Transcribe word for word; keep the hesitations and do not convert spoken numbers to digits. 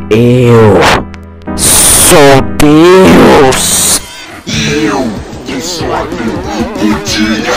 Eu sou Deus. Eu, que sou a o dia.